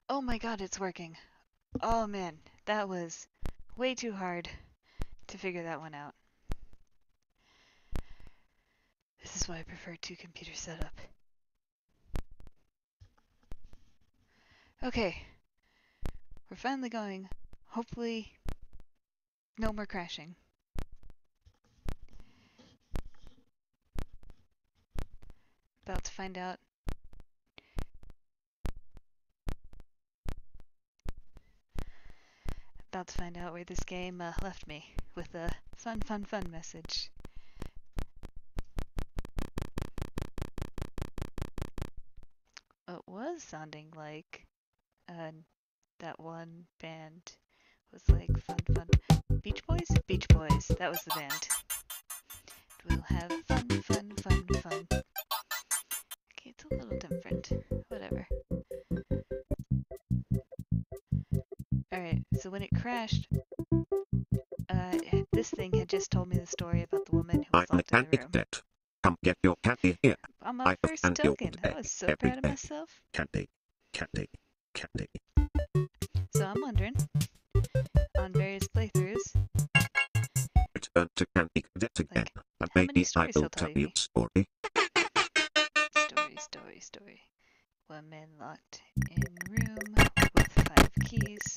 Oh my god, it's working. Oh man, that was way too hard to figure that one out. This is why I prefer two-computer setup. Okay, we're finally going. Hopefully, no more crashing. About to find out. About to find out where this game left me with a fun message. It was sounding like that one band was like fun. Beach Boys? Beach Boys. That was the band. We'll have fun. Okay, it's a little different. Whatever. Alright, so when it crashed, this thing had just told me the story about the woman who was locked in a room. Candy Cadet. Come get your candy here. On my first token. I was so proud of myself. Candy. So I'm wondering, on various playthroughs, Return to Candy Cadet again, and maybe I will tell you a story. Story. Woman locked in room with 5 keys.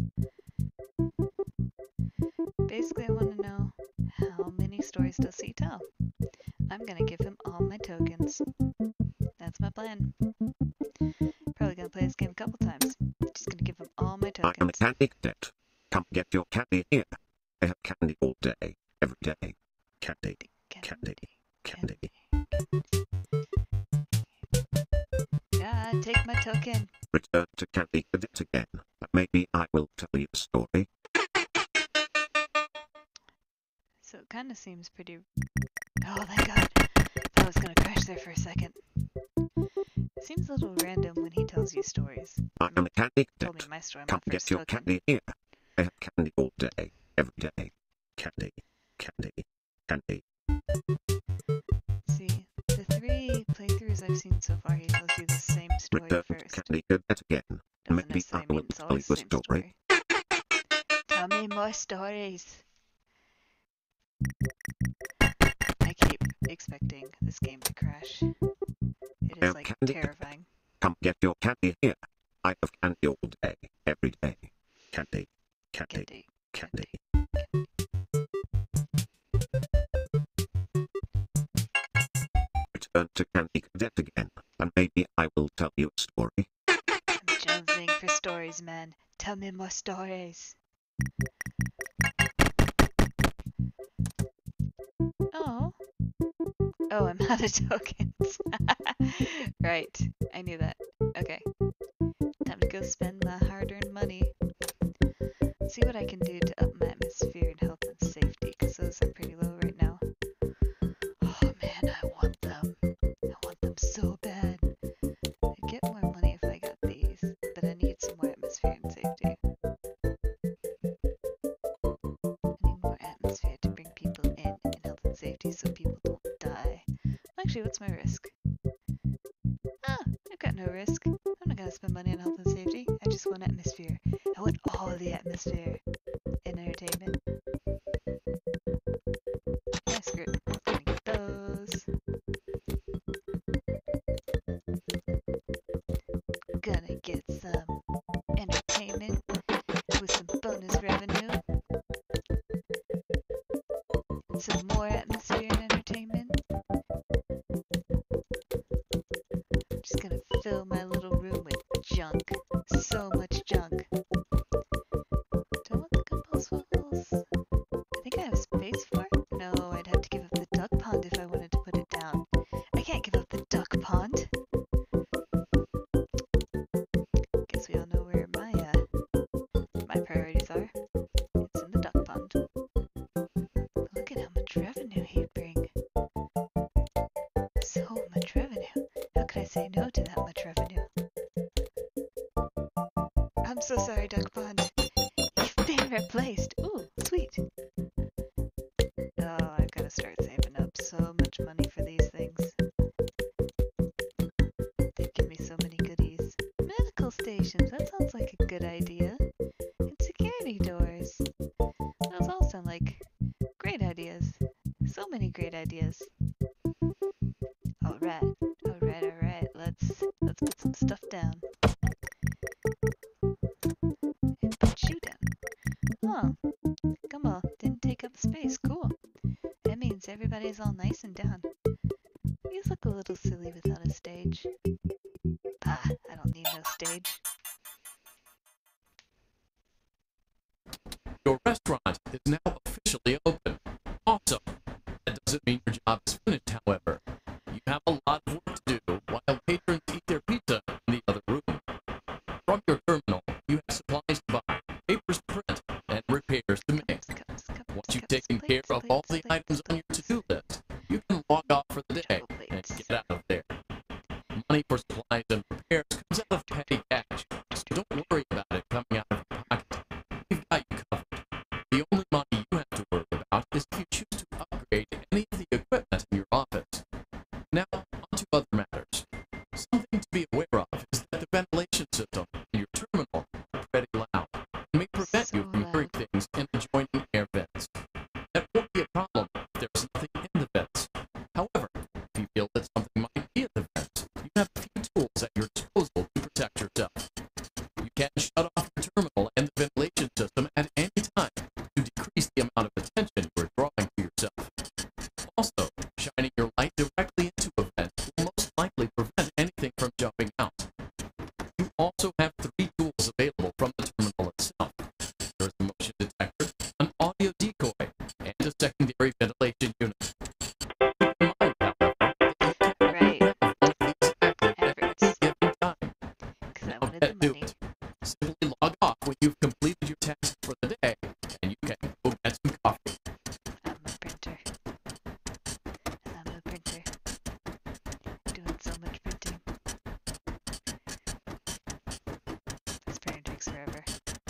Basically, I want to know, how many stories does he tell? I'm gonna give him all my tokens. That's my plan. Probably gonna play this game a couple times. Just gonna give him all my tokens. I am a Candy Cadet. Come get your candy here. I have candy all day, every day. Candy. Yeah, take my token. Return to Candy Cadet again, and maybe I will tell you a story. So it kind of seems pretty... Oh, thank God. I was gonna crash there for a second. It seems a little random when he tells you stories. I am a Candy Cadet. Told me my story, Come my get first your token. candy here. I have candy all day, every day. Candy. See, the 3 playthroughs I've seen so far, he tells you the same story Return first. to Candy Cadet again. Doesn't Maybe I necessarily will mean it's tell always you the a same story. Tell me more stories. I keep expecting this game to crash. It is like terrifying. Come get your candy here. I have candy all day, every day. Candy. Return to Candy Cadet again, and maybe I will tell you a story. I'm jonesing for stories, man. Tell me more stories. Oh, I'm out of tokens. Right, I knew that. Okay. Time to go spend my hard-earned money. See what I can do to up my atmosphere and health and safety, because those are pretty low right now. Oh man, I want them. I want them so bad. I'd get more money if I got these, but I need some more atmosphere and safety. I need more atmosphere to bring people in health and safety so people don't die. Actually, what's my risk? I've got no risk. I'm not gonna spend money on health and safety. I just want atmosphere. I want all of the atmosphere and entertainment. Yeah, screw it. I'm gonna get those. Gonna get some entertainment with some bonus revenue. And some more atmosphere and entertainment. I'm just gonna fill my little room with junk. So much junk. Do I want the compostable? I think I have space for it? No, I'd have to give up the duck pond if I wanted to put it down. I can't give up the duck pond. Guess we all know where my priorities are. It's in the duck pond. Look at how much revenue he'd bring. So much revenue. How could I say no to that much revenue? I'm so sorry, duck pond. You've been replaced. Ooh, sweet. Oh, I've got to start saving up so much money for these things. They give me so many goodies. Medical stations, that sounds great ideas. All right, all right, all right. Let's put some stuff down and put you down. Huh? Gumball didn't take up space. Cool. That means everybody's all nice and down. You look a little silly without a stage. Ah, I don't need no stage. Your restaurant is now officially open. Awesome. That doesn't mean your job is finished, however. You have a lot of work to do while patrons eat their pizza in the other room. From your terminal, you have supplies to buy, papers to print, and repairs to make. Once you've taken care of all the items on your to-do list, you can log off for the day and get out of there. Money for supplies and repairs comes out of petty cash, so don't worry about it coming out of your pocket. We've got you covered. The only money you have to worry about is if you choose to upgrade any of the equipment in your office. Now, on to other matters. Something to be aware of is that the ventilation system in your terminal is pretty loud and may prevent you from hearing things in adjoining air vents. That won't be a problem if there's nothing in the vents. However, if you feel that something might be in the vents, you have a few tools at your disposal to protect yourself. You can shut off your terminal and the ventilation system at any time to decrease the amount of attention you are drawing to yourself. Also, shining your light directly into a vent will most likely prevent anything from jumping out. You also have 3 tools available from the terminal itself. There is a motion detector, an audio decoy, and a secondary ventilation unit. Keep in mind, however, that you can't Right. have one of these active at Efforts. any given time. Because I Now wanted get the to money. it. Simply log off when you've completed your task for the day, and you can go get some coffee. I'm a printer. I'm a printer. Doing so much printing. This printer takes forever.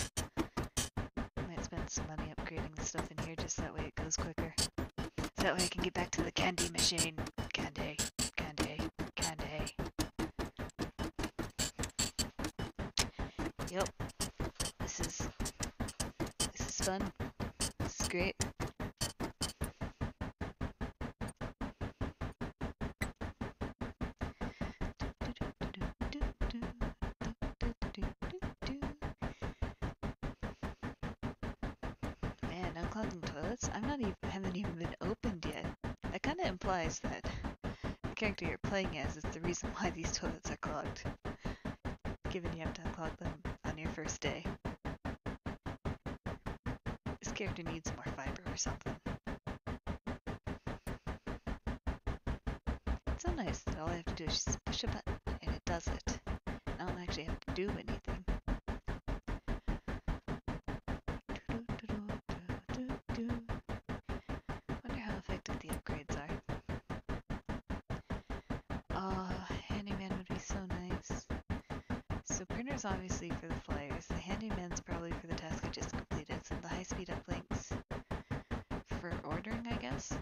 Might spend some money upgrading the stuff in here just that way it goes quicker. So that way I can get back to the candy machine. Candy, candy, candy. Yep. This is fun. This is great. Man, unclogging toilets? Haven't even been opened yet. That kind of implies that the character you're playing as is the reason why these toilets are clogged. Given you have to unclog them on your first day. This character needs more fiber or something. It's so nice that all I have to do is just push a button and it does it. I don't actually have to do anything. Wonder how effective the upgrades are. Oh, handyman would be so nice. So printer's obviously for the flyers. The handyman's probably for the task I just completed. So the high-speed uplinks for ordering, I guess.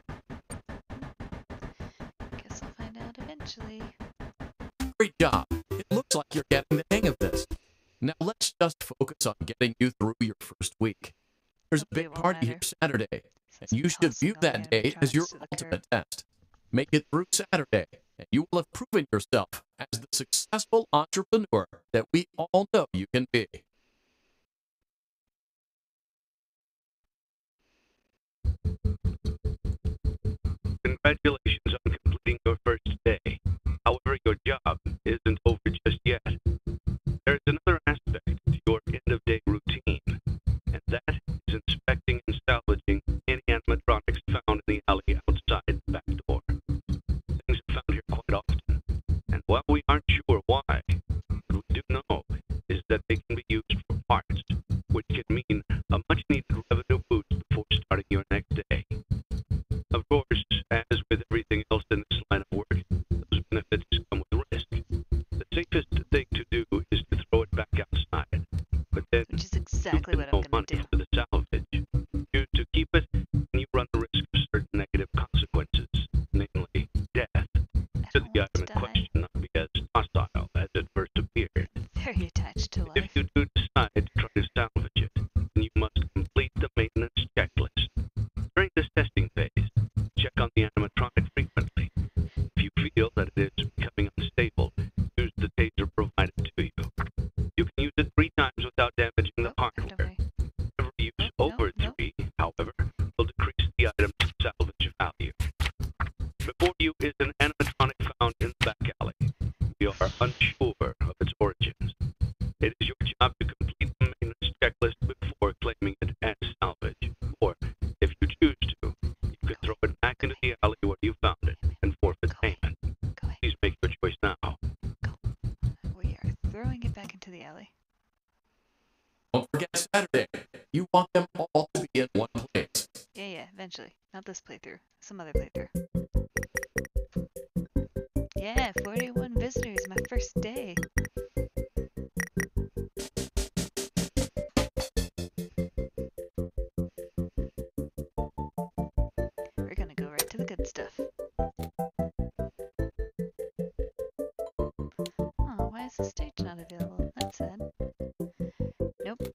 Guess I'll find out eventually. Great job. It looks like you're getting the hang of this. Now let's just focus on getting you through your first week. There's a Hopefully big it won't party here matter, Saturday, since and you we're should tossing view all the that day as your animatronics to the ultimate curb. test. Make it through Saturday, and you will have proven yourself as the successful entrepreneur that we all know you can be. Congratulations on completing your first day. However, your job isn't over just yet. There's another aspect to your end-of-day routine, and that is inspecting and salvaging any animatronics found in the alley outside the back door. Things are found here quite often, and while we aren't sure why, what we do know is that they can be used for parts, which can mean a much-needed revenue boost before starting your next day. Of course, as with everything else in this line of work, those benefits come with risk. The safest thing to do is to throw it back outside, but then Which is exactly what I'm no gonna money do. for the salvage. You to keep it, and you run the risk of certain negative consequences, namely death. I Should don't the want item to in die. question not be as hostile as it first appeared. Very attached to If life. you do decide to try to salvage it, then you must complete the maintenance checklist. During this testing phase, check on the animatronics You want them all to be in one place. Yeah, eventually. Not this playthrough. Some other playthrough. Yeah, 41 visitors my first day. We're gonna go right to the good stuff. Oh, why is the stage not available? That's sad. Nope.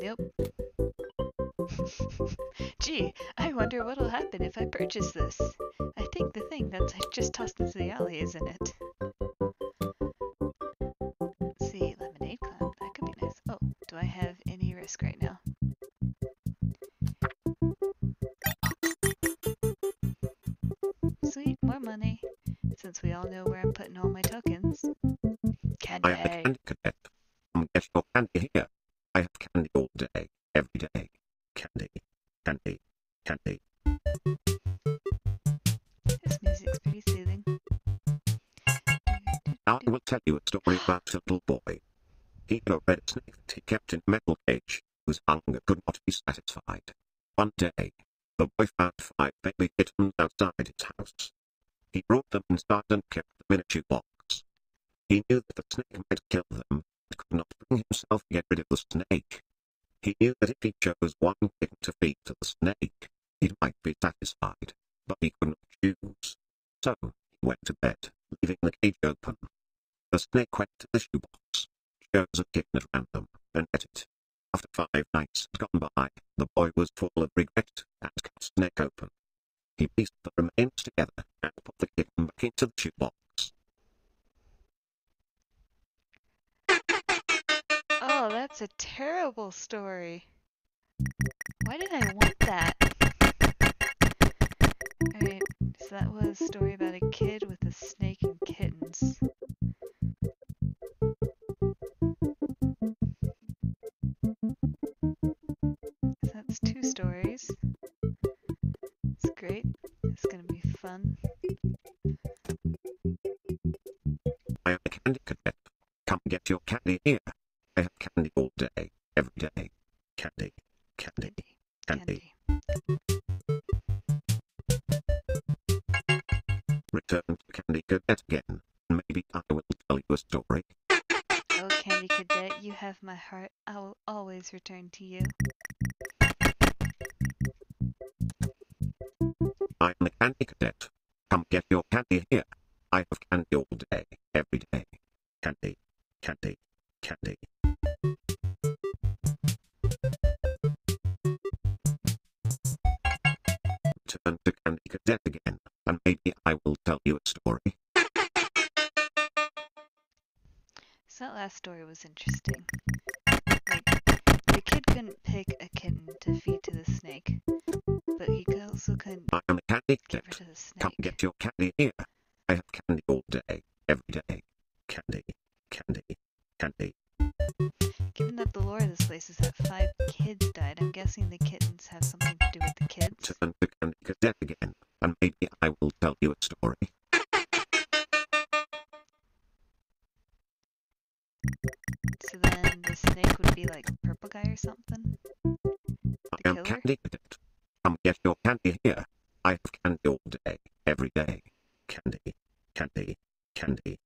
Gee, I wonder what'll happen if I purchase this. I think the thing that I just tossed into the alley is in it. Let's see, lemonade cloud. That could be nice. Oh, do I have any risk right now? Sweet, more money. Since we all know where I'm putting all my tokens. I am the Candy. Candy Cadet. Come get your candy here. I have candy all day, every day. Candy, candy, candy. This music's pretty soothing. Now I will tell you a story about a little boy. He had a red snake that he kept in a metal cage, whose hunger could not be satisfied. One day, the boy found 5 baby kittens outside his house. He brought them inside and kept them in a shoebox. He knew that the snake might kill them, but could not bring himself to get rid of the snake. He knew that if he chose one kitten to feed to the snake, it might be satisfied, but he could not choose. So he went to bed, leaving the cage open. The snake went to the shoebox, chose a kitten at random, and ate it. After 5 nights had gone by, the boy was full of regret and cut the snake open. He pieced the remains together and put the kitten back into the shoebox. Oh, that's a terrible story. Why did I want that? Alright, so that was a story about a kid with a snake and kittens. So that's 2 stories. It's great. It's gonna be fun. I am the Candy Cadet. Come get your candy here. I have candy all day, every day. Candy, candy, candy. Return to Candy Cadet again, and maybe I will tell you a story. Oh, Candy Cadet, you have my heart. I will always return to you. I am the Candy Cadet. Come get your candy here. I have candy all day, every day. Candy, candy, candy. Return to Candy Cadet again, and maybe I will tell you a story. So that last story was interesting. Like, the kid couldn't pick a kitten to feed to the snake, but he also couldn't I am the Candy get Cadet. rid of the Come snake. get your candy here. I have candy all day, every day. Candy, candy, candy. Given that the lore of this place is that 5 kids died, I'm guessing the kittens have something to do with the kids. Return to Candy Cadet again, and maybe I will tell you a story. So then the snake would be like purple guy or something? I am killer? Candy Cadet. Come get your candy here. I have candy all day, every day. Candy, candy, candy.